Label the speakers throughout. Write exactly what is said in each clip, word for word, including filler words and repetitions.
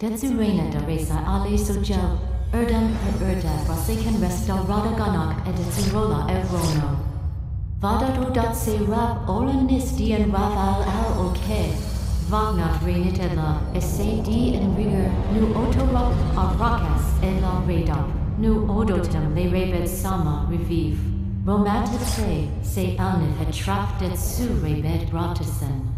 Speaker 1: Detsurena da resa ale sojel, erdem per erda brasican restaurada ganak edetsurola errono. Vadado dat se rab olanis dian raval al ok. Vagnat renitella, esse di in rigor, nu otorok arakas ella redop, nu odotem le rebet sama revive. Romatit se, se alnif et traftet su rebet bratisen.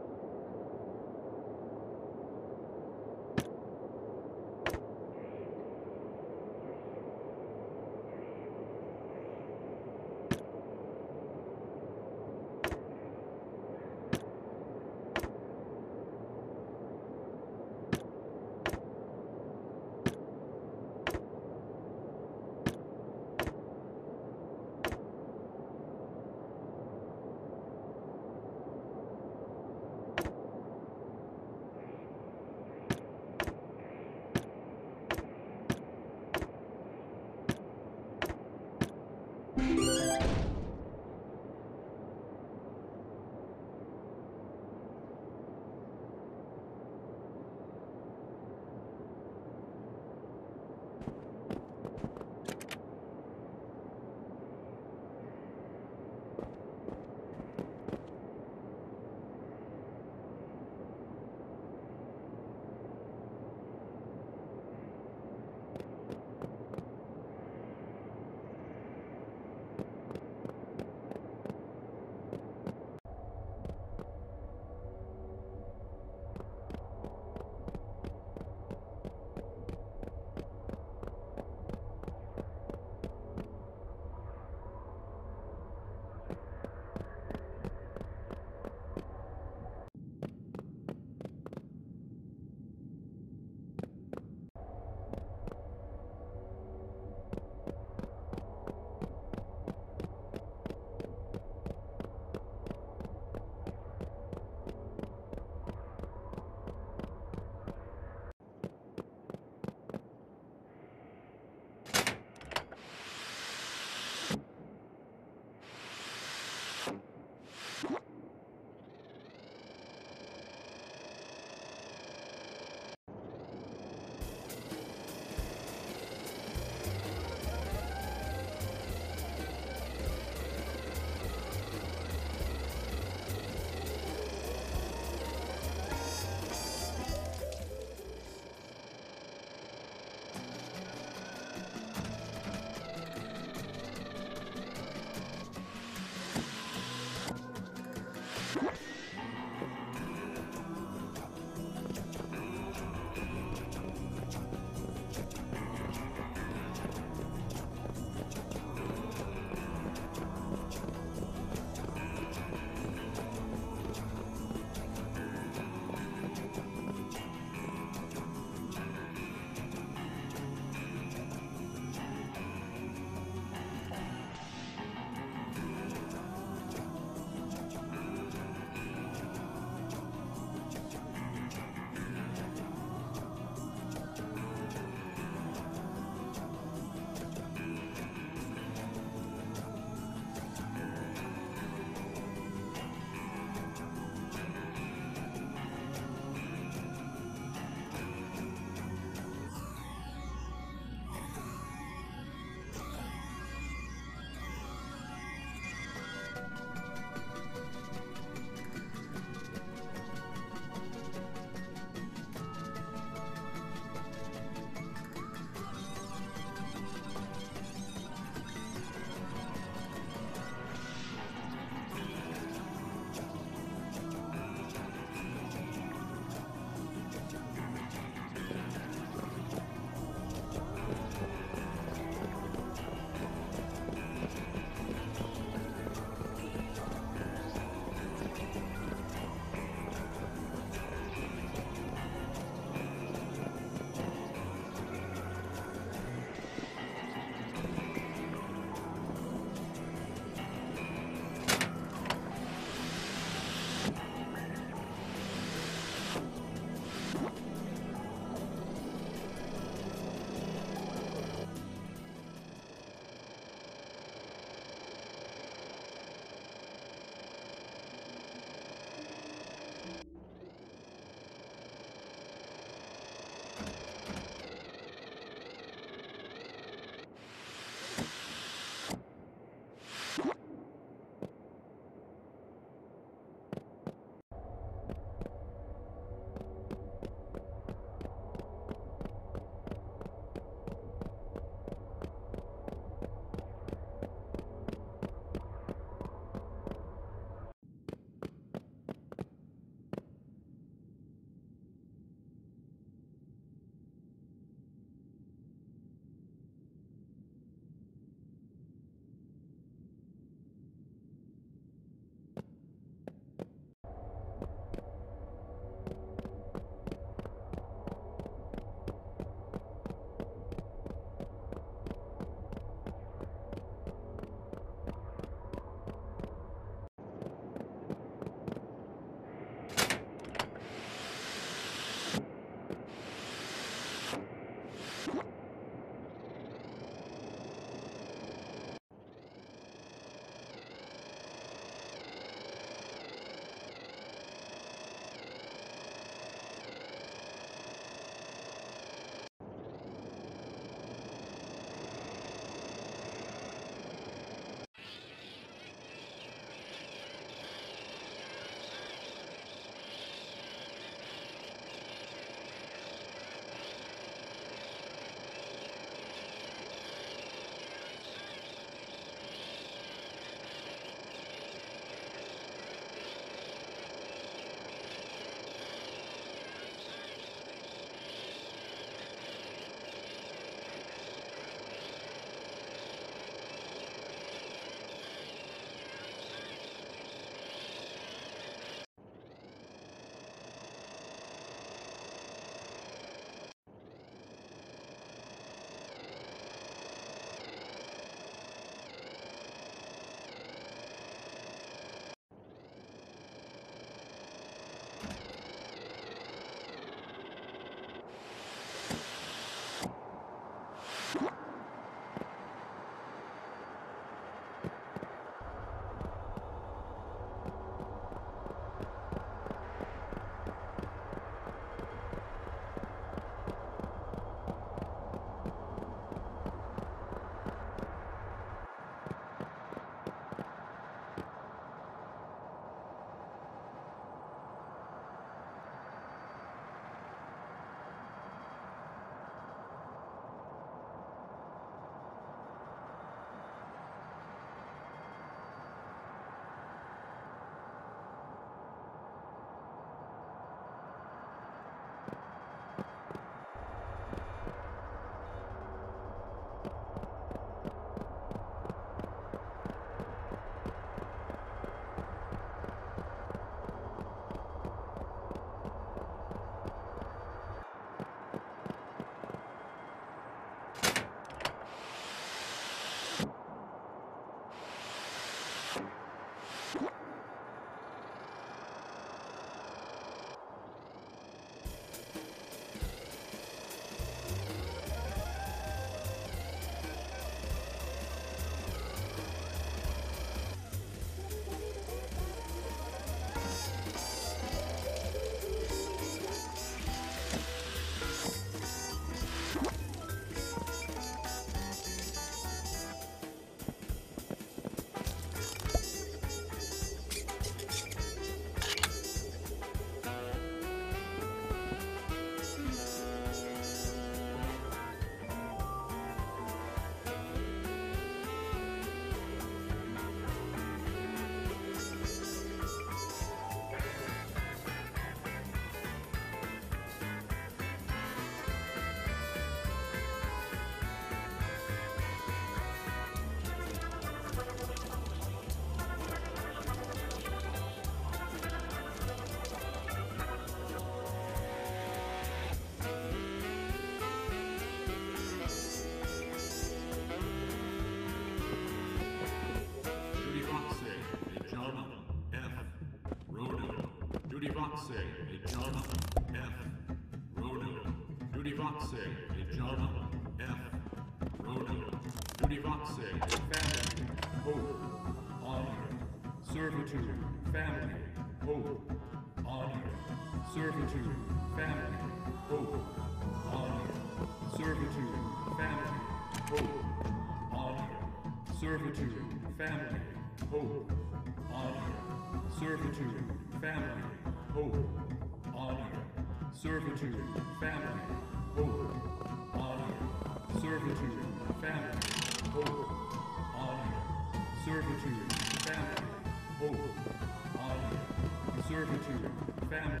Speaker 2: Voxe, a John F. Rono. Duty Voxe, a John F. Rono. Duty Voxe, family, hope, honor, servitude, family, hope, honor, servitude, family, hope, honor, servitude, family, hope, honor, servitude, family, hope, honor, servitude, family, hope, honor, servitude, family, hope, honor, servitude, family, hope, honor, servitude, family, hope, honor, servitude, family.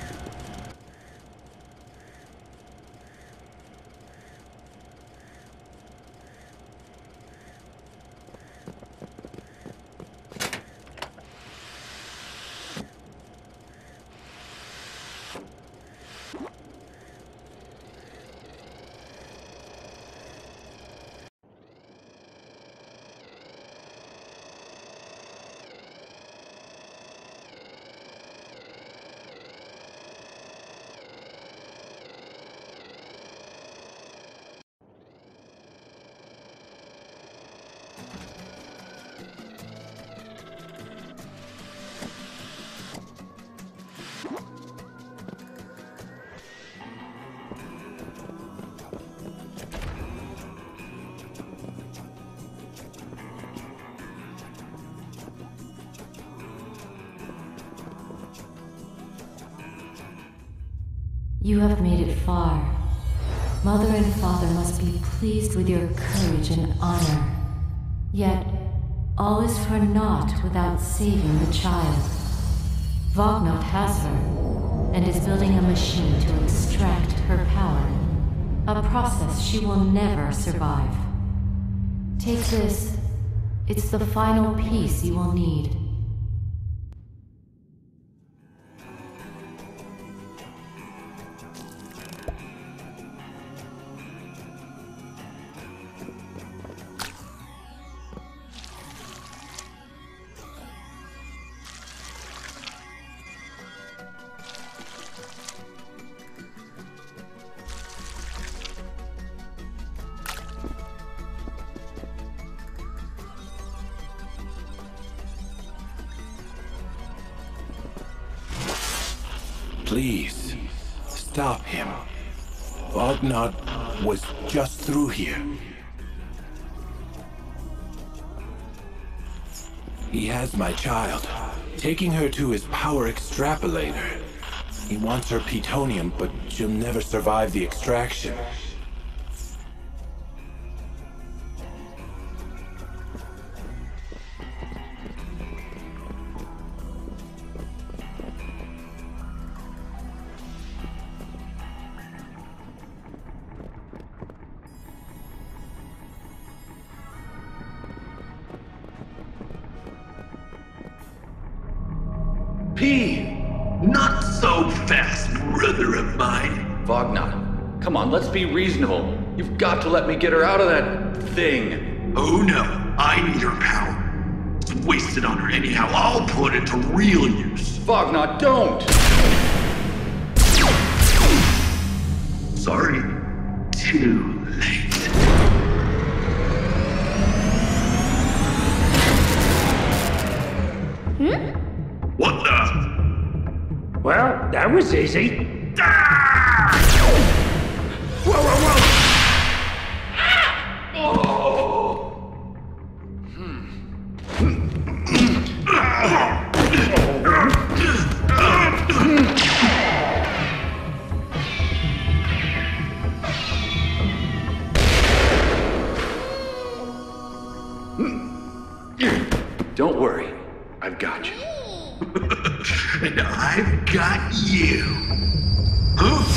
Speaker 1: You have made it far. Mother and father must be pleased with your courage and honor. Yet, all is for naught without saving the child. Vognot has her, and is building a machine to extract her power. A process she will never survive. Take this. It's the final piece you will need.
Speaker 3: Please, stop him. Vognot was just through here. He has my child, taking her to his power extrapolator. He wants her plutonium, but she'll never survive the extraction.
Speaker 4: P! Not so fast, brother of mine.
Speaker 5: Vognot, come on, let's be reasonable. You've got to let me get her out of that thing.
Speaker 4: Oh no, I need her power. It's wasted on her anyhow. I'll put it to real use.
Speaker 5: Vognot, don't!
Speaker 4: Sorry. Too late.
Speaker 6: Hmm?
Speaker 4: What the?
Speaker 6: Well, that was easy.
Speaker 4: Ah! Whoa, whoa, whoa! Oh!
Speaker 5: Don't worry, I've got you.
Speaker 4: And I've got you. Huh?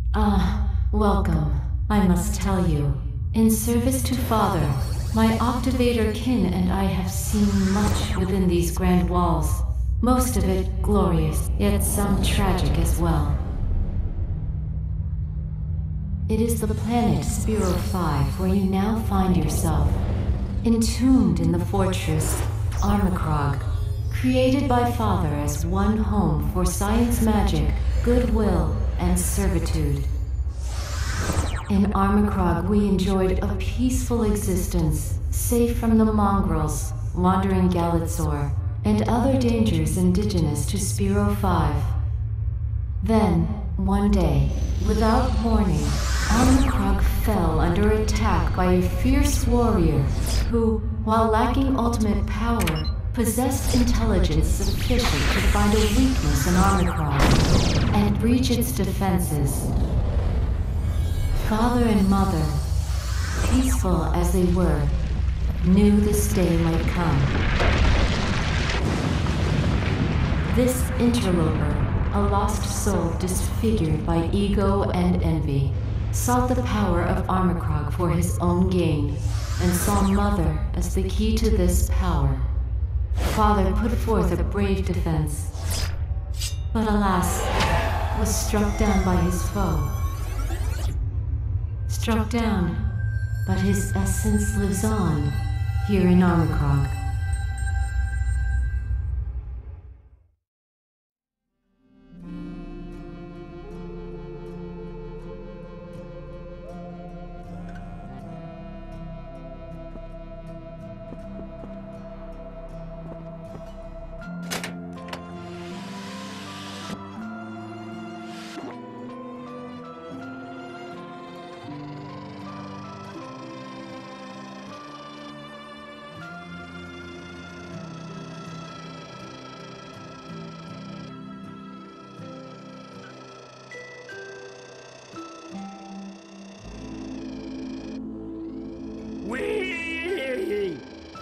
Speaker 1: Ah, welcome. I must tell you, in service to Father, my Octavator kin and I have seen much within these grand walls. Most of it glorious, yet some tragic as well. It is the planet Spiro five where you now find yourself, entombed in the fortress Armikrog, created by Father as one home for science magic, goodwill, and servitude. In Armikrog, we enjoyed a peaceful existence, safe from the mongrels, wandering Galazor, and other dangers indigenous to Spiro five. Then, one day, without warning, Armikrog fell under attack by a fierce warrior who, while lacking ultimate power, possessed intelligence sufficient to find a weakness in Armikrog and breach its defenses. Father and Mother, peaceful as they were, knew this day might come. This interloper, a lost soul disfigured by ego and envy, sought the power of Armikrog for his own gain, and saw Mother as the key to this power. Father put forth a brave defense, but alas, was struck down by his foe. Struck down, but his essence lives on, here in Armikrog.
Speaker 6: Whee!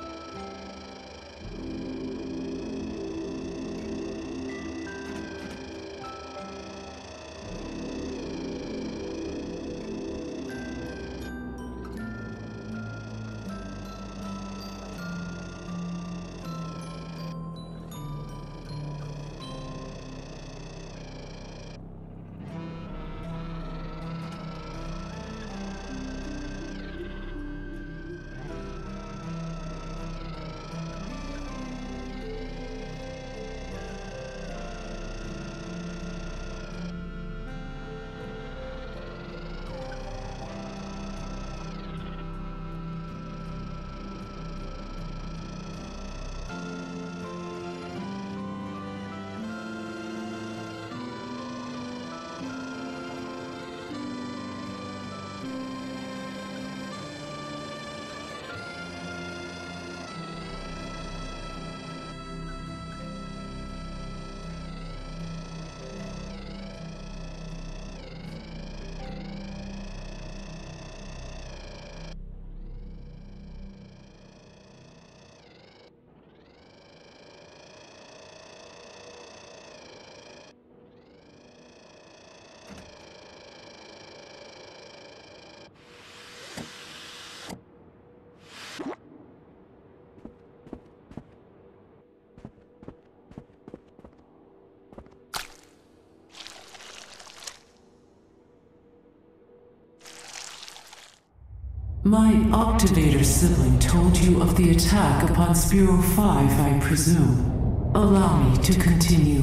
Speaker 7: My Octavator sibling told you of the attack upon Spiro five, I presume. Allow me to continue.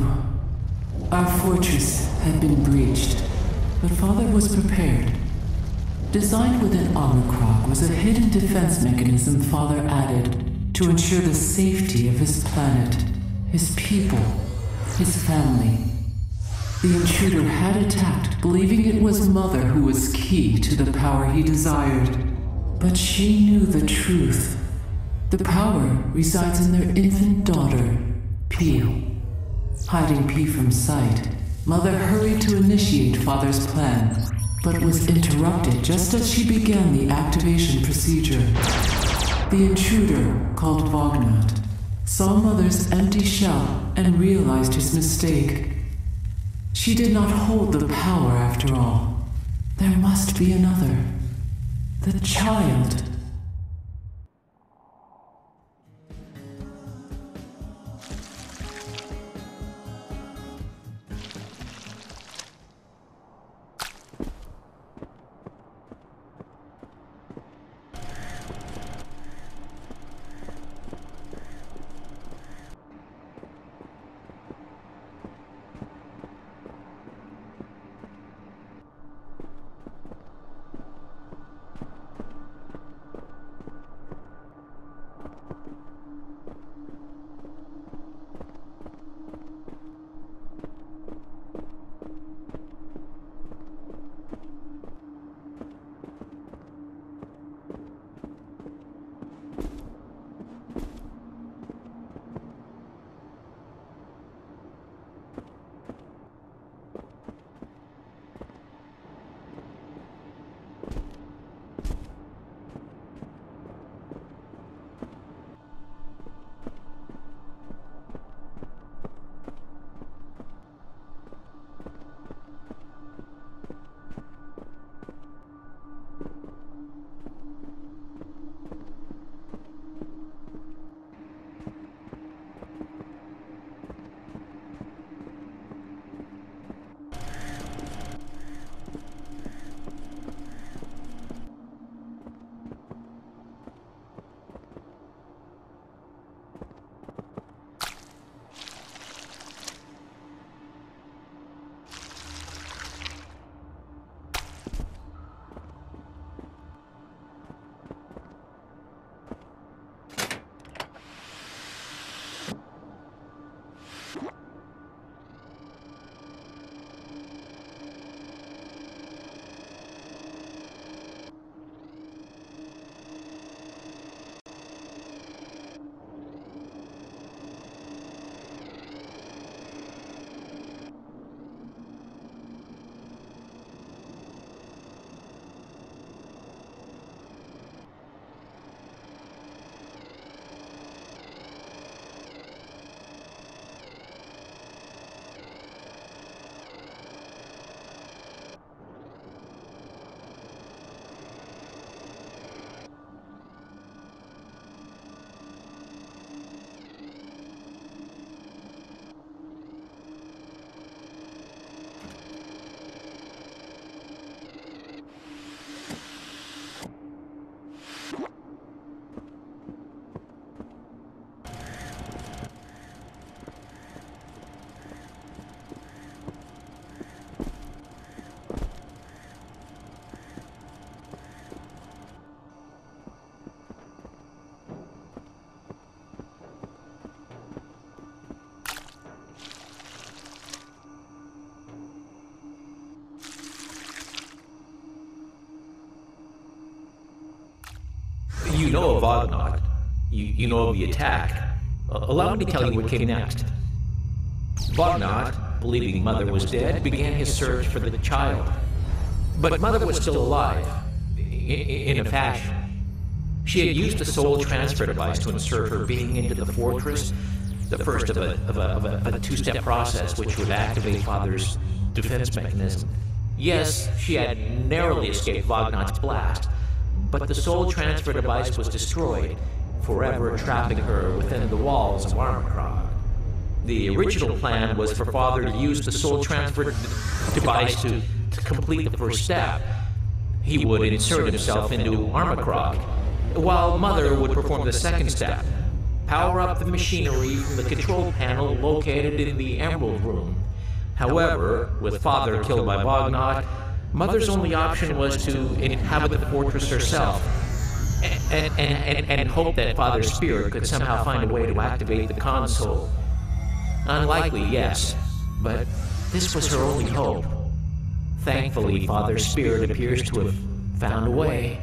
Speaker 7: Our fortress had been breached, but Father was prepared. Designed within Armikrog was a hidden defense mechanism Father added to ensure the safety of his planet, his people, his family. The intruder had attacked, believing it was Mother who was key to the power he desired. But she knew the truth. The power resides in their infant daughter, P. Hiding P from sight, Mother hurried to initiate Father's plan, but was interrupted just as she began the activation procedure. The intruder, called Vognat, saw Mother's empty shell and realized his mistake. She did not hold the power after all. There must be another. The child.
Speaker 8: You know of Vognot. You, you know of the attack. Uh, allow me to tell you what came next. Vognot, believing Mother was dead, began his search for the child. But Mother was still alive, in, in a fashion. She had used the soul transfer device to insert her being into the fortress, the first of a, of a, of a, of a two-step process which would activate Father's defense mechanism. Yes, she had narrowly escaped Vognot's blast, but the soul transfer device was destroyed, forever trapping her within the walls of Armikrog. The original plan was for Father to use the soul transfer device to, to complete the first step. He would insert himself into Armikrog, while Mother would perform the second step, power up the machinery from the control panel located in the Emerald Room. However, with Father killed by Vognot, Mother's only option was to inhabit the fortress herself, and, and, and, and hope that Father's spirit could somehow find a way to activate the console. Unlikely, yes, but this was her only hope. Thankfully, Father's spirit appears to have found a way.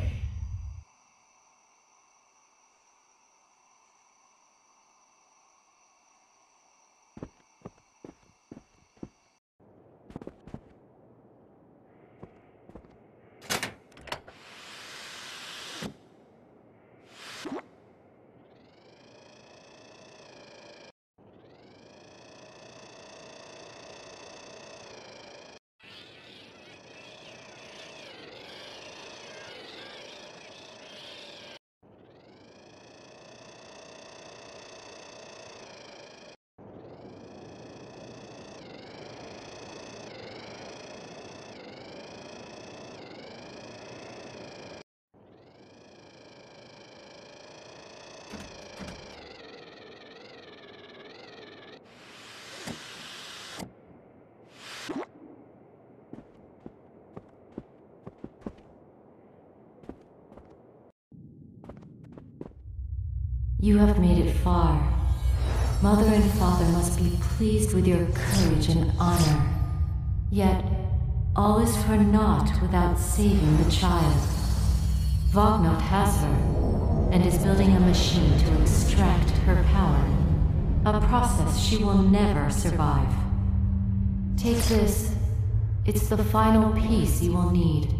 Speaker 1: You have made it far. Mother and father must be pleased with your courage and honor. Yet, all is for naught without saving the child. Vognov has her, and is building a machine to extract her power. A process she will never survive. Take this. It's the final piece you will need.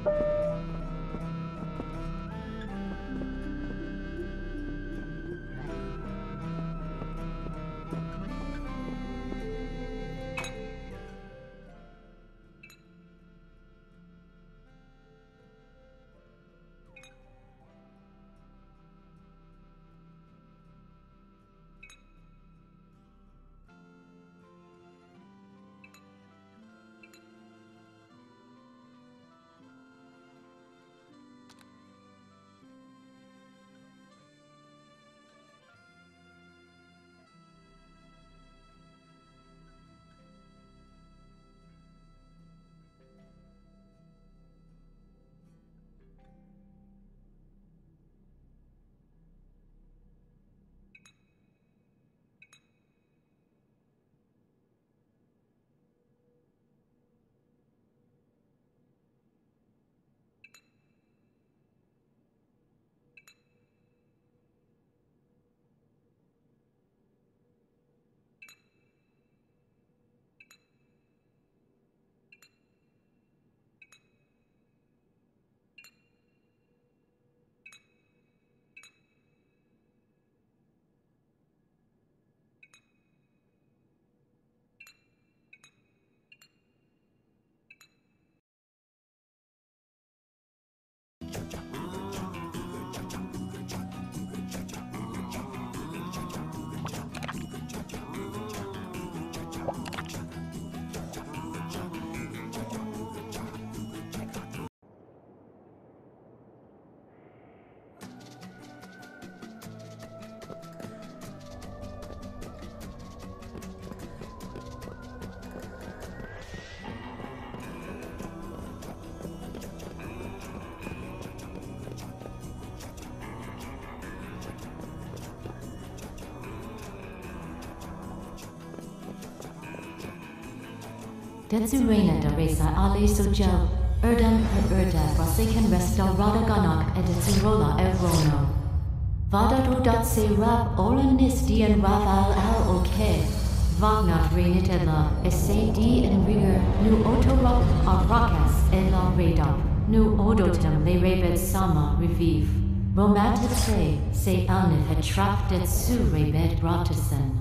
Speaker 1: Detsu Reina da Resa Ale Sojel, Erdem per Erde, Forsaken Resta Rada Ganak, Edetsu Rola Errono. Vada Rodat Se Rab Olanis Dian Raval Al Oke, Vagnat Reinit Ella, Esse Di en Rigger, Nu Otorok Arakas Ella Redop, Nu Odotem Le Rebed Sama Revive. Romantic Se, Se Alnif had trapped Detsu Rebed Bratisen.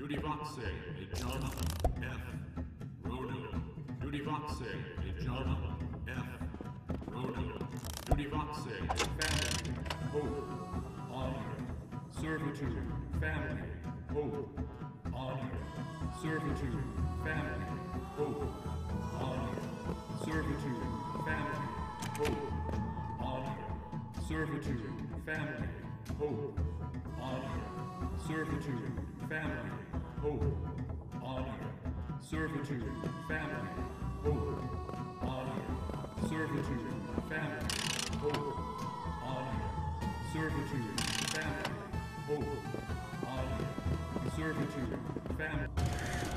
Speaker 2: Duty Voxe, a jump, F. Rodo. Duty Voxe, a jump, F. Rodo. Duty Voxe, family, hope, honor, servitude, family, hope, honor, servitude, family, hope, honor, servitude, family, hope, honor, servitude, family, hope, honor, servitude, family, hope, honor, servitude, family, hope, honor, servitude, family, hope, honor, servitude, family, hope, honor, servitude, family.